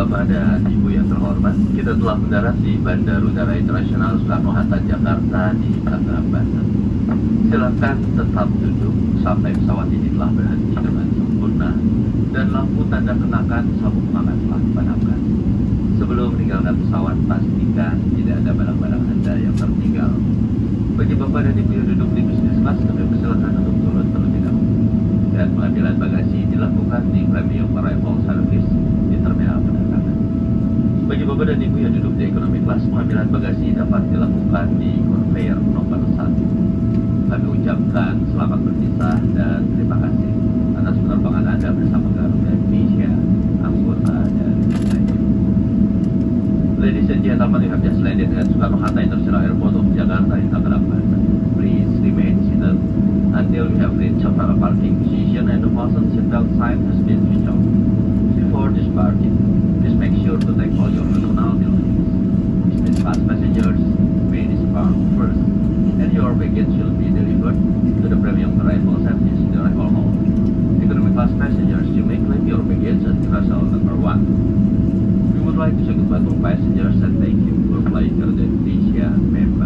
Bapak dan Ibu yang terhormat, kita telah mendarat di Bandar Udara Internasional Soekarno-Hatta, Jakarta di Tangerang, Banten. Silakan tetap duduk sampai pesawat ini telah berhenti dengan sempurna dan lampu tanda kenakan sabuk pengaman telah dipadamkan. Sebelum meninggalkan pesawat, pastikan tidak ada barang-barang Anda yang tertinggal. Bagi Bapak dan Ibu yang duduk di bisnis kelas, kami persilakan untuk turun terlebih dahulu. Dan pengambilan bagasi dilakukan di Premium Arrival Service di terminal penerbangan. Bagi Bapak dan Ibu yang duduk di ekonomi kelas, pengambilan bagasi dapat dilakukan di conveyor nomor 1. Kami ucapkan selamat berpisah dan terima kasih atas penerbangan Anda bersama Garuda Indonesia, anggota dari United. Ladies and gentlemen, you have just landed at Soekarno-Hatta International Airport of Jakarta in Tangerang, Banten. Please remain seated until you have reached a parking position and the fasten seatbelt sign has been switched off. Before disembarking, please make sure to take all your personal belongings. Business class passengers may disembark first, and your baggage will be delivered to the Premium Arrival Service in the arrival hall. Economy class passengers, you may claim your baggage at threshold number 1. We would like to say goodbye to passengers and thank you for flying Garuda Indonesia member